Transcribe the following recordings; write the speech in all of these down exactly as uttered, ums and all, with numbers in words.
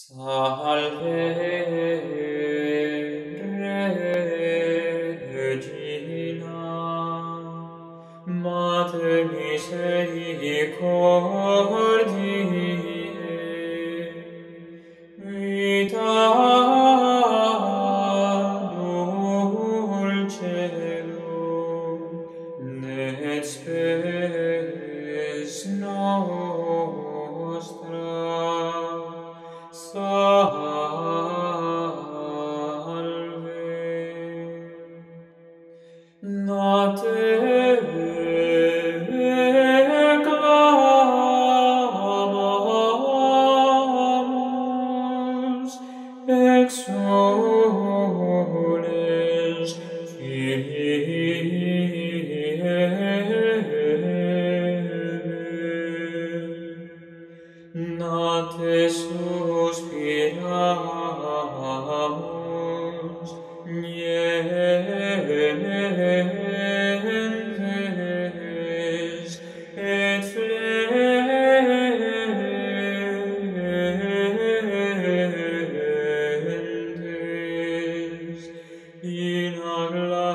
Salve Regina, Mater misericordiae, vita dulcedo, et spes nostra. Salve. Nate clamamus, exules Filii. Nate suspiramus, nientes et flentes in ac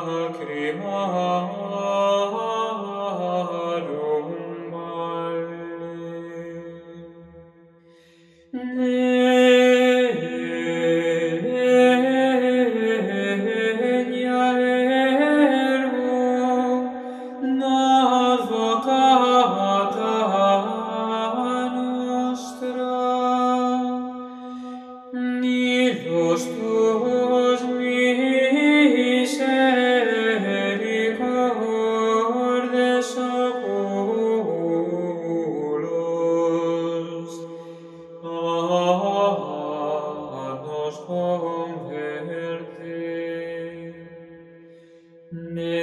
lacrimarum valle. Venia ergo advocata nostra, nihilus tuus misericordes oculos ad nos converte, ne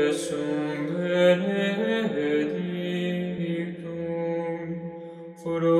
Jesum benedictum, fructus